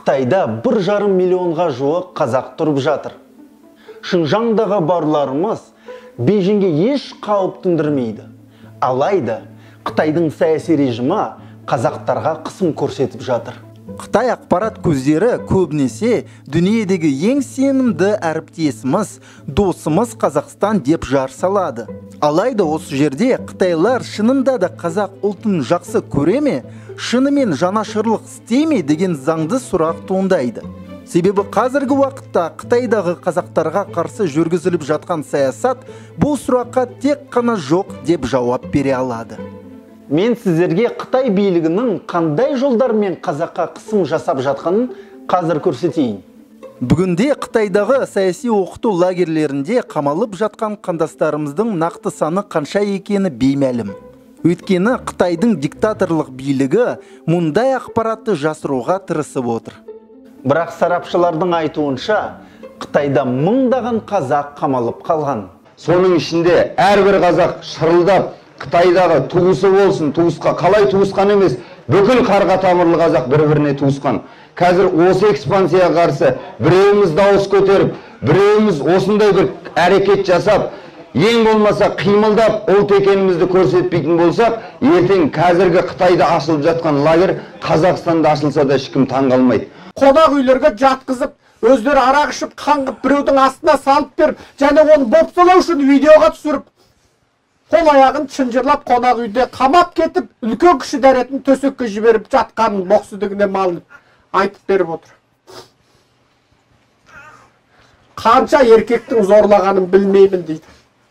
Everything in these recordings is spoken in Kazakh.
Қытайда 1,5 миллионға жуық қазақ тұрып жатыр. Шыңжаңдағы барларымыз Бейжіңге еш қауіп төндірмейді. Алайда Қытайдың саяси режимі қазақтарға қысым көрсетіп жатыр. Қытай ақпарат көздері көбінесе дүниедегі ең сенімді әріптесіміз, досымыз Қазақстан деп жар салады. Алайда осы жерде қытайлар шынында да қазақ ұлтын жақсы көре ме, шынымен жанашырлық істей ме деген заңды сұрақ туындайды. Себебі қазіргі уақытта Қытайдағы қазақтарға қарсы жүргізіліп жатқан саясат бұл сұраққа тек қана жоқ деп жауап бере алады. Мен сіздерге Қытай билігінің қандай жолдармен қазаққа қысым жасап жатқанын қазір көрсетейін. Бүгінде Қытайдағы саяси оқыту лагерлерінде қамалып жатқан қандастарымыздың нақты саны қанша екені беймәлім. Өйткені Қытайдың диктаторлық билігі мұндай ақпаратты жасыруға тырысып отыр. Бірақ сарапшылардың айтуынша, Қытайда мыңдаған қазақ қамалып қалған. Соның ішінде әрбір қазақ шырылдап, Қытайдағы туысы болсын, туысқа қалай туысқан емес, бүкіл қарға тамырлы қазақ бір-біріне туысқан. Қазір осы экспансияға қарсы біреуіміз дауыс көтеріп, біреуіміз осындай бір әрекет жасап, ең болмаса қимылдап, ұлт екенімізді көрсетпейтін болсақ, ертең қазіргі Қытайда ашылып жатқан лагер Қазақстанда ашылса да ешкім таңғалмайды. Қонақ үйлерге жатқызып, өздері арақ ішіп, қаңғып біреудің астына салып беріп, және оны бопсалау үшін видеоға түсіріп, қол аяғын шынжырлап қонақ үйде қамап кетіп, үлкен кіші дәретін төсекке жіберіп жатқанын моқсыздығына малынып айтып беріп отыр. Қанша еркектің зорлағанын білмеймін дейді.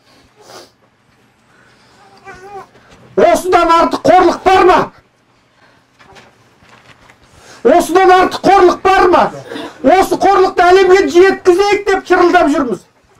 Осыдан артық қорлық бар ма? Осыдан артық қорлық бар ма? Осы қорлықты әлемге жеткізейік деп шырылдап жүрміз.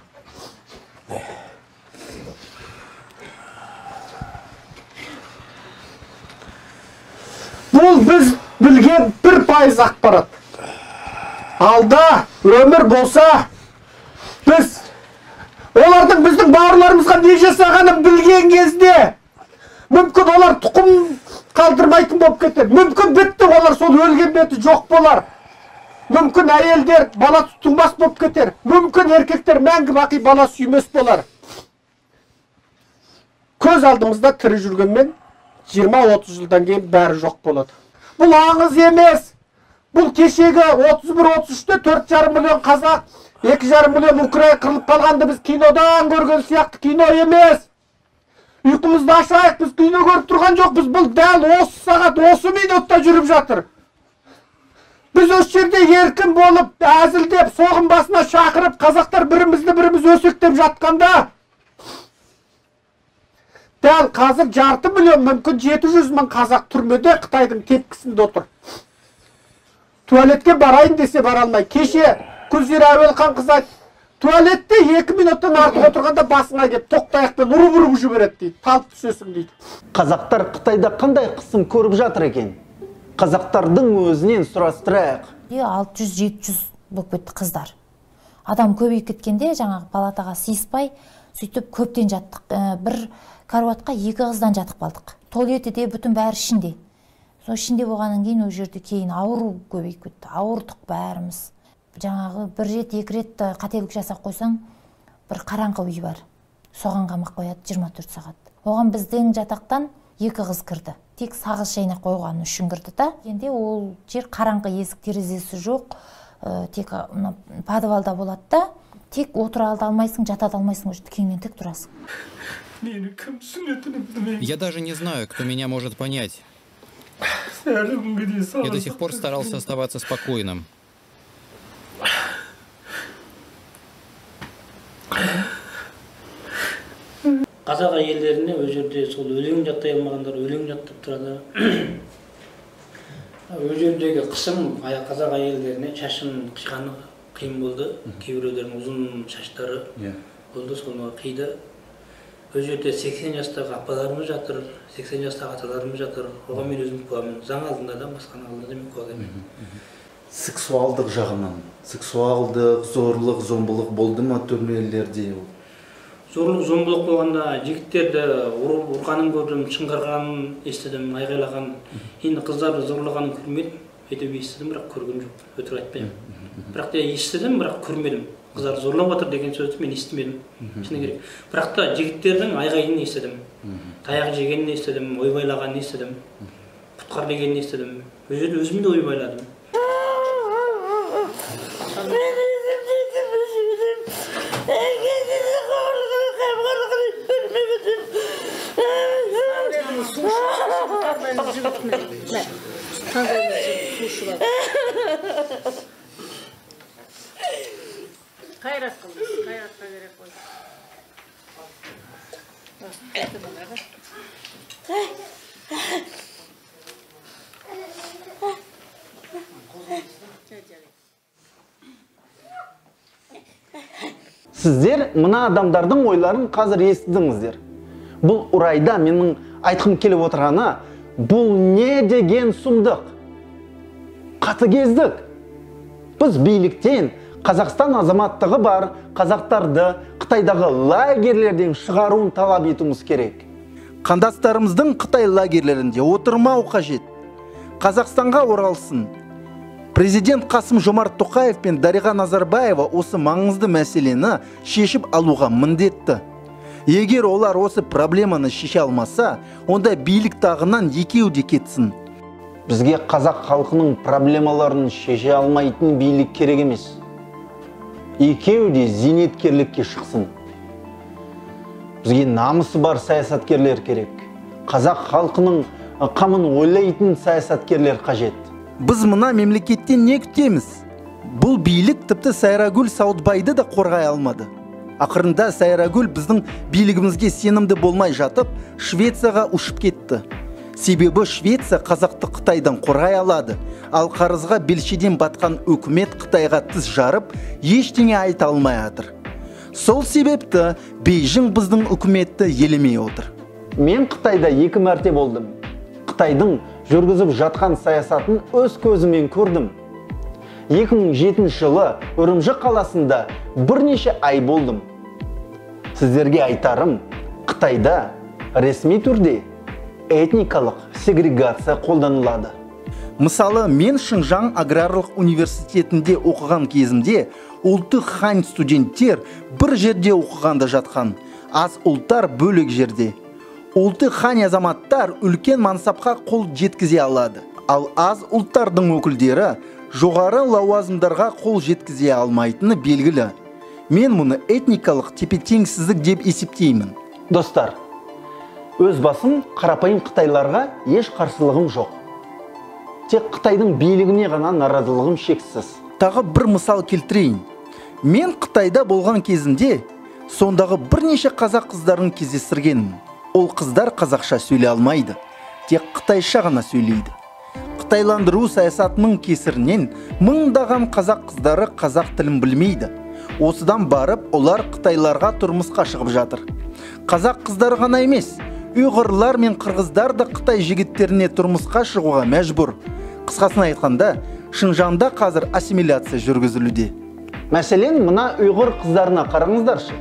Бұл біз білген 1% ақпарат. Алда өмір болса, біз олардың біздің бауырларымызға не жасағанын білген кезде, мүмкін олар тұқым қалдырмайтын болып кетер. Мүмкін бітті, олар сол өлген беті жоқ болар. Мүмкін әйелдер бала тумас болып кетер. Мүмкін еркектер мәңгі бақи бала сүймес болар. Көз алдымызда тірі жүргенмен 20-30 жылдан кейін бәрі жоқ болады. Бұл аңыз емес. Бұл кешегі 31-33-те 4,5 миллион қазақ, 2,5 миллион украин қырылып қалғанды біз кинодан көрген сияқты кино емес. Ұйқымызды ашайық, біз кино көріп тұрған жоқ, біз бұл дәл осы сағат, осы минутта жүріп жатыр. Біз осы жерде еркін болып, әзілдеп, соғым басына шақырып, қазақтар бірімізді біріміз өсектеп жатқанда, дәл қазір 6 миллион, мүмкін 700 мың қазақ түрмеде Қытайдың тепкісінде отыр. Туалетке барайын десе бара алмай. Кеше Күлзира Әуелхан қыз айтты, туалетте 2 минуттан артық отырғанда басыңа кеп тоқтаяқпен ұрып жібереді дейді. Талып түсесің дейді. Қазақтар Қытайда қандай қысым көріп жатыр екен? Қазақтардың өзінен сұрастырайық. 600-700 болып кетті қыздар. Адам көбейіп кеткенде жаңағы палатаға сыйыспай, сөйтіп көптен жаттық. Бір каруатқа 2 қыздан жатып қалдық. Туалетте бүтін бәрі ішінде. Сол ішінде болғаннан кейін ол жерде кейін ауру көбейіп кетті. Ауырдық бәріміз. Жаңағы 1 рет, 2 рет қателік жасап қойсаң, бір қараңғы үй бар. Соған қамақ қояды 24 сағат. Оған біздің жатақтан 2 қыз кірді. Тек сағыз шайнақ қойғаны үшін кірді да. Енді ол жер қараңғы, есік терезесі жоқ. Тек подвалда болады да. Тек отыра алмайсың, жата алмайсың, тікеңнен тік тұрасың. Я даже не знаю, кто меня может понять. Я до сих пор старался оставаться спокойным. Қазақ әйелдеріне өз жерде сол өлең жаттай алмағандар өлең жаттап тұрады. Өз жердегі қысым қазақ әйелдеріне шашын қиғаны қиын болды. Кейбіреулердің ұзын шаштары болды, соны қиды. Өз жерде 80 жастағы апаларымыз жатыр, 80 жастағы аталарымыз жатыр. Оған мен өзім куәмін. Заң алдында да, басқаның алдында да мен куәмін. Сексуалдық жағынан, сексуалдық, зорлық, зомбылық болды ма түрмелерде? Зорлық, зомбылық болғанда жігіттерді ұрғанын көрдім, шыңғырғанын естідім, айғайлағанын. Енді қыздарды зорлағанын көрмедім. әйтеуір естідім, бірақ көрген жоқ, өтірік айтпаймын. Бірақ та естідім, бірақ көрмедім. Қыздар зорлап отыр деген сөзді мен естімедім. Шыны керек. Бірақ та жігіттердің айғайын естідім. Таяқ жегенін естідім, ойбайлағанын естідім. Құтқар дегенін естідім. Өзім де ойбайладым. Қайрат қылдыңыз, қайратқа керек қой. Сіздер мына адамдардың ойларын қазір естідіңіздер. Бұл орайда менің айтқым келіп отырғаны, бұл не деген сұмдық? Қатыгездік. Біз биліктен Қазақстан азаматтығы бар қазақтарды Қытайдағы лагерлерден шығаруын талап етуіміз керек. Қандастарымыздың Қытай лагерлерінде отырмау қажет. Қазақстанға оралсын. Президент Қасым Жомарт Тоқаев пен Дариға Назарбаева осы маңызды мәселені шешіп алуға міндетті. Егер олар осы проблеманы шеше алмаса, онда билік тағынан екеуі де кетсін. Бізге қазақ халқының проблемаларын шеше алмайтын билік керек емес. Екеуі де зейнеткерлікке шықсын. Бізге намысы бар саясаткерлер керек. Қазақ халқының қамын ойлайтын саясаткерлер қажет. Біз мына мемлекеттен не күтеміз? Бұл билік тіпті Сайрагүл Сауытбайды да қорғай алмады. Ақырында Сайрагүл біздің билігімізге сенімді болмай жатып, Швецияға ұшып кетті. Себебі Швеция қазақты Қытайдан қорғай алады, ал қарызға белшеден батқан үкімет Қытайға тіс жарып, ештеңе айта алмай жатыр. Сол себепті Бейжің біздің үкіметті елемей отыр. Мен Қытайда 2 мәрте болдым. Қытайдың жүргізіп жатқан саясатын өз көзіммен көрдім. 2007 жылы Үрімжі қаласында бірнеше ай болдым. Сіздерге айтарым, Қытайда ресми түрде этникалық сегрегация қолданылады. Мысалы, мен Шыңжаң аграрлық университетінде оқыған кезімде ұлты хань студенттер бір жерде оқығанда жатқан, аз ұлттар бөлек жерде. Ұлты хань азаматтар үлкен мансапқа қол жеткізе алады, ал аз ұлттардың өкілдері жоғары лауазымдарға қол жеткізе алмайтыны белгілі. Мен мұны этникалық тепе-теңсіздік деп есептеймін. Достар, өз басым қарапайым қытайларға еш қарсылығым жоқ. Тек Қытайдың билігіне ғана наразылығым шексіз. Тағы бір мысал келтірейін. Мен Қытайда болған кезімде сондағы бірнеше қазақ қыздарын кездестіргенмін. Ол қыздар қазақша сөйлей алмайды, тек қытайша ғана сөйлейді. Қытайландыру саясатының кесірінен мыңдаған қазақ қыздары қазақ тілін білмейді. Осыдан барып, олар қытайларға тұрмысқа шығып жатыр. Қазақ қыздары ғана емес, ұйғырлар мен қырғыздар да Қытай жігіттеріне тұрмысқа шығуға мәжбүр. Қысқасын айтқанда, Шыңжаңда қазір ассимиляция жүргізілуде. Мәселен, мына ұйғыр қыздарына қараңыздаршы.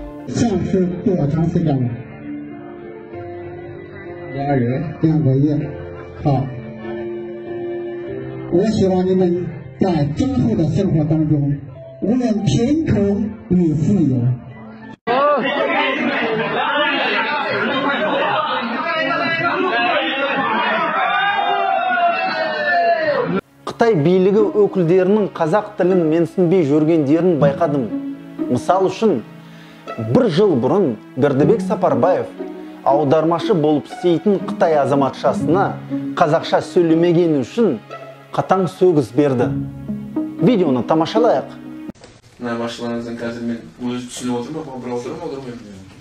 Қытай билігі өкілдерінің қазақ тілін менсінбей жүргендерін байқадым. Мысал үшін, бір жыл бұрын Бердібек Сапарбаев аудармашы болып істейтін Қытай азаматшасына қазақша сөйлемегені үшін қатаң сөгіс берді. Видеоны тамашалайық. Мына басшыларыңыздың қазір мен өзі түсініп отырмын ба, бір отырмын.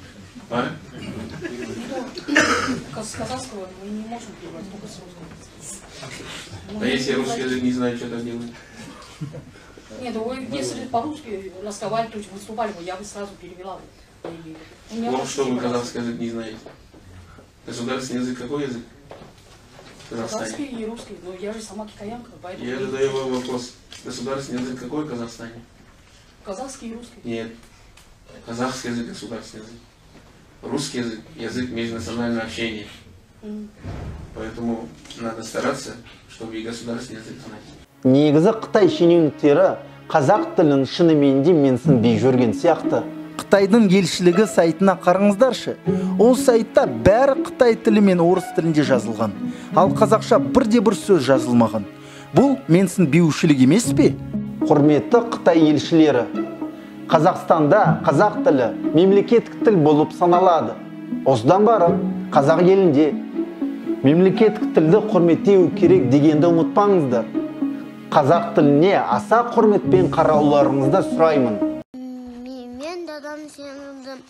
С казахского мы не можем переводить, только с русского. А если я русский язык не знаю, что так делать? Нет, вы если по-русски разговаривали, то есть выступали бы, я бы сразу перевела. Вот что вы казахский язык не знаете. Государственный язык какой язык? Казахский и русский, но я же сама китаянка, поэтому... Я задаю вам вопрос. Государственный язык какой в Казахстане? Казахский и русский. Нет. Казахский язык государственный язык. Русский язык – язык межнационального общения. Поэтому надо стараться, чтобы и государственный язык знать. Негізі Қытай шенеуніктері қазақ тілін шынымен де менсінбей жүрген сияқты. Қытайдың елшілігі сайтына қараңыздаршы. Ол сайтта бәрі Қытай тілі мен орыс тілінде жазылған. Ал қазақша бірде-бір сөз жазылмаған. Бұл менсінбеушілік емес пе? Құрметті Қытай елшілері, Қазақстанда қазақ тілі мемлекеттік тіл болып саналады. Осыдан барып, қазақ елінде мемлекеттік тілді құрметтеу керек дегенді ұмытпаңыздар. Қазақ тіліне аса құрметпен қарауларыңызды сұраймын. Мен дадам сенімдім.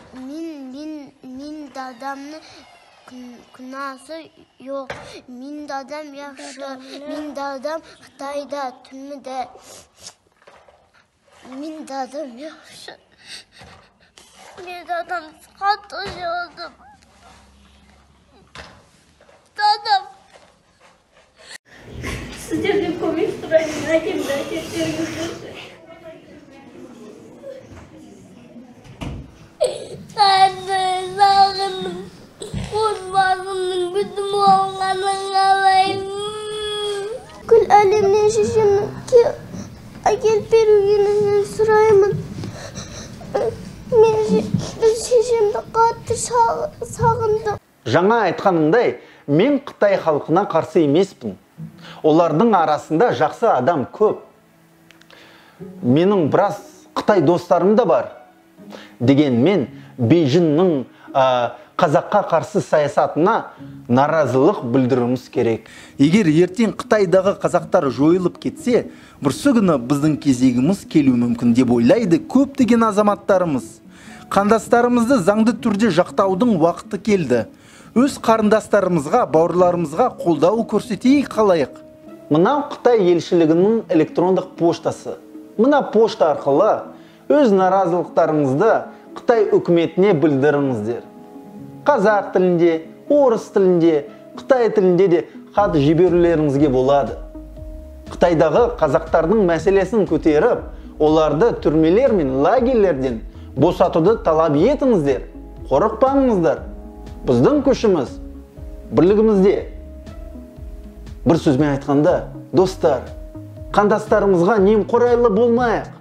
Мен дадамның күнәсі жоқ. Мен дадам яқшы. Мен дадам Қытайда түрмеде. Мен дадам яқшы. Мен дадам қатты жолдым. Дадам. Сіздерден көмек сұраймын. Әкемді әкеттеріңіздерші. Сағындым. Отбасымның бүтін болғанын қалаймын. Күл әлемнен шешемді әкеліп беругенін сұраймын. Мен шешемді қатты сағындым. Жаңа айтқанымдай, мен Қытай халқына қарсы емеспін. Олардың арасында жақсы адам көп. Менің біраз Қытай достарым да бар. Дегенмен Бейжіңнің қазаққа қарсы саясатына наразылық білдіруіміз керек. Егер ертең Қытайдағы қазақтар жойылып кетсе, бүрсі күні біздің кезегіміз келу мүмкін деп ойлайды көптеген азаматтарымыз. Қандастарымызды заңды түрде жақтаудың уақыты келді. Өз қарындастарымызға, бауырларымызға қолдау көрсетейік қалайық. Мынау Қытай елшілігінің электрондық поштасы. Мына пошта арқылы өз наразылықтарыңызды Қытай үкіметіне білдіріңіздер. Қазақ тілінде, орыс тілінде, Қытай тілінде де хат жіберулеріңізге болады. Қытайдағы қазақтардың мәселесін көтеріп, оларды түрмелер мен лагерлерден босатуды талап етіңіздер. Қорықпаңыздар. Біздің күшіміз бірлігімізде. Бір сөзмен айтқанда, достар, қандастарымызға немқұрайлы болмайық.